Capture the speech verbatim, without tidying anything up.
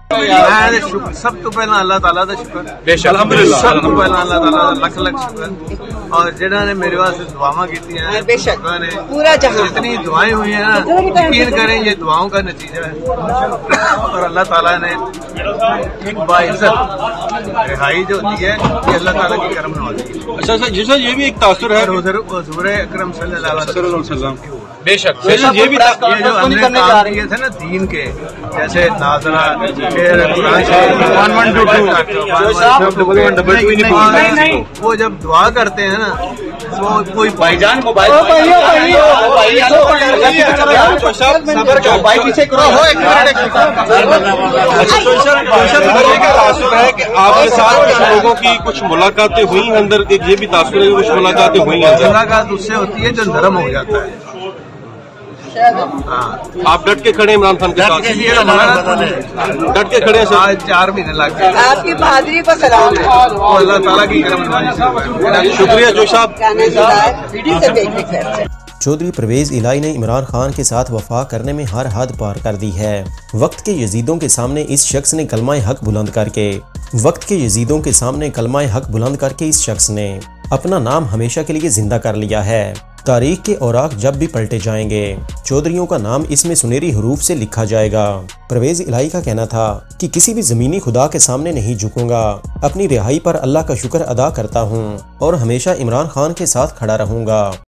سب تو پہلا اللہ تعالیٰ کا شکر، بے شک الحمدللہ، سب تو پہلا اللہ تعالیٰ کا لکھ لکھ شکر، اور جنہوں نے میرے واسطے دعاواں کی ہیں، بے شک پورا جہاں اتنی دعائیں ہوئی ہیں نا، یقین کریں یہ دعاؤں کا نتیجہ ہے، اور اللہ تعالیٰ نے ایک باعزت رہائی جو ہوتی ہے یہ اللہ تعالیٰ کی کرم نوازی ہے۔ اچھا سر جی سر یہ بھی ایک تاثر ہے حضور حضور اکرم صلی اللہ علیہ وسلم، بے شک یہ بھی یہ جو ہم نے کام کیے تھے نا دین کے، جیسے ناظرہ، پھر قرآن شریف، وہ جب دعا کرتے ہیں نا وہ کوئی بھائی جان موبائل تاثر ہے کہ آپ کے ساتھ کچھ لوگوں کی کچھ ملاقاتیں ہوئی اندر، یہ بھی تاثر ہے کچھ ملاقاتیں ہوئی ہیں، ملاقات اس سے ہوتی ہے جو نرم ہو جاتا ہے۔ آپ ڈٹ کے کھڑے عمران خان کے ساتھ، ڈٹ کے کھڑے ہیں آج چار مہینے لگ گئے، آپ کی بہادری کو سلام ہے، وہ اللہ تعالیٰ کی کرم نوازی سے۔ شکریہ جو صاحب۔ چودھری پرویز الہی نے عمران خان کے ساتھ وفا کرنے میں ہر حد پار کر دی ہے۔ وقت کے یزیدوں کے سامنے اس شخص نے کلمہ حق بلند کر کے وقت کے یزیدوں کے سامنے کلمہ حق بلند کر کے اس شخص نے اپنا نام ہمیشہ کے لیے زندہ کر لیا ہے۔ تاریخ کے اوراق جب بھی پلٹے جائیں گے چودھریوں کا نام اس میں سنہری حروف سے لکھا جائے گا۔ پرویز الہی کا کہنا تھا کہ کسی بھی زمینی خدا کے سامنے نہیں جھکوں گا، اپنی رہائی پر اللہ کا شکر ادا کرتا ہوں اور ہمیشہ عمران خان کے ساتھ کھڑا رہوں گا۔